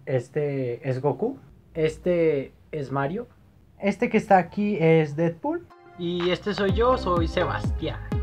Este es Goku. Este es Mario. Este que está aquí es Deadpool. Y este soy yo, soy Sebastián.